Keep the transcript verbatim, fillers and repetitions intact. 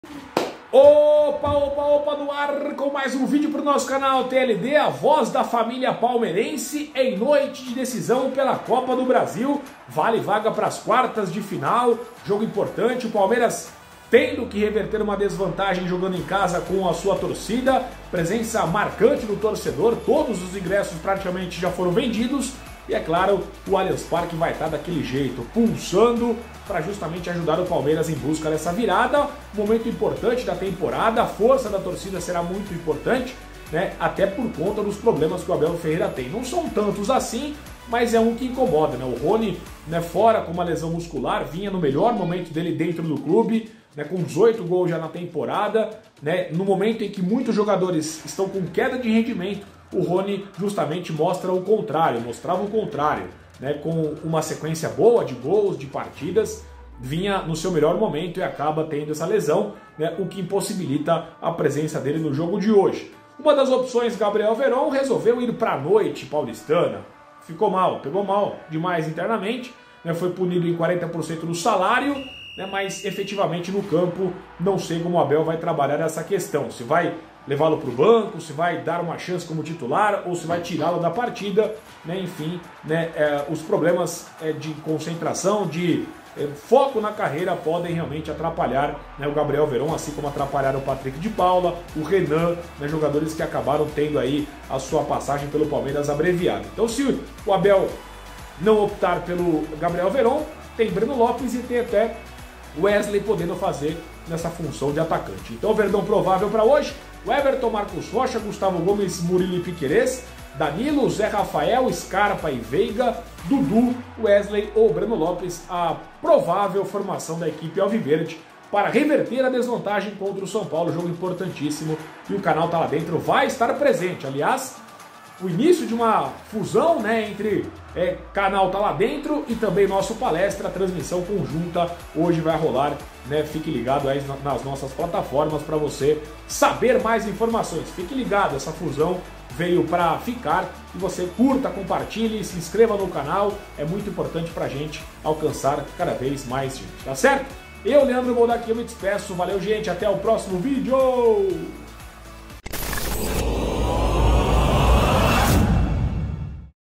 Opa, opa, opa, no ar com mais um vídeo para o nosso canal T L D, a voz da família palmeirense em noite de decisão pela Copa do Brasil. Vale vaga para as quartas de final, jogo importante, o Palmeiras tendo que reverter uma desvantagem jogando em casa com a sua torcida, presença marcante do torcedor, todos os ingressos praticamente já foram vendidos. E é claro, o Allianz Parque vai estar daquele jeito, pulsando para justamente ajudar o Palmeiras em busca dessa virada. Momento importante da temporada, a força da torcida será muito importante, né? Até por conta dos problemas que o Abel Ferreira tem. Não são tantos assim, mas é um que incomoda, né? O Rony, né, fora com uma lesão muscular, vinha no melhor momento dele dentro do clube, né, com dezoito gols já na temporada, né? No momento em que muitos jogadores estão com queda de rendimento, o Rony justamente mostra o contrário, mostrava o contrário, né? Com uma sequência boa de gols, de partidas, vinha no seu melhor momento e acaba tendo essa lesão, né? O que impossibilita a presença dele no jogo de hoje. Uma das opções, Gabriel Veron, resolveu ir para a noite paulistana, ficou mal, pegou mal demais internamente, né? Foi punido em quarenta por cento do salário, né? Mas efetivamente no campo não sei como o Abel vai trabalhar essa questão, se vai levá-lo para o banco, se vai dar uma chance como titular ou se vai tirá-lo da partida, né? Enfim, né? É, os problemas é, de concentração, de é, foco na carreira podem realmente atrapalhar, né, o Gabriel Veron, assim como atrapalharam o Patrick de Paula, o Renan, né, jogadores que acabaram tendo aí a sua passagem pelo Palmeiras abreviada. Então, se o Abel não optar pelo Gabriel Veron, tem Breno Lopes e tem até Wesley podendo fazer nessa função de atacante. Então, Verdão provável para hoje: o Everton, Marcos Rocha, Gustavo Gomes, Murilo e Piquerez, Danilo, Zé Rafael, Scarpa e Veiga, Dudu, Wesley ou Breno Lopes, a provável formação da equipe alviverde para reverter a desvantagem contra o São Paulo, jogo importantíssimo, e o canal Tá Lá Dentro vai estar presente. Aliás, o início de uma fusão, né, entre é, canal Tá Lá Dentro e também nosso palestra, transmissão conjunta, hoje vai rolar, né? Fique ligado aí nas nossas plataformas para você saber mais informações. Fique ligado, essa fusão veio para ficar e você curta, compartilhe, se inscreva no canal, é muito importante para a gente alcançar cada vez mais gente, tá certo? Eu, Leandro Boldac, eu me despeço, valeu gente, até o próximo vídeo!